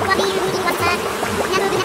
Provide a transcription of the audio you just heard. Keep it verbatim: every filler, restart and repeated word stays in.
はビールにわさ。なので